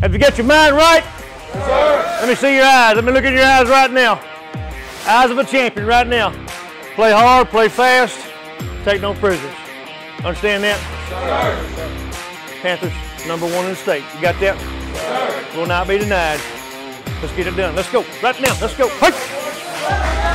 Have you got your mind right? Yes, sir. Let me see your eyes. Let me look at your eyes right now. Eyes of a champion right now. Play hard, play fast, take no prisoners. Understand that? Yes, sir. Panthers #1 in the state. You got that? Yes, sir. Will not be denied. Let's get it done. Let's go. Right now. Let's go. Hey!